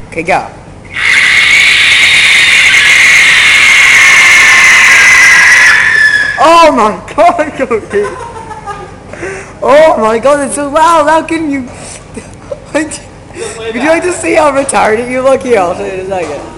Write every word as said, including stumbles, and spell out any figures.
Okay, go. Oh my god, Cody! Oh my god, it's so loud! How can you... Would you like to see how retarded you look? Here, I'll show you in a second.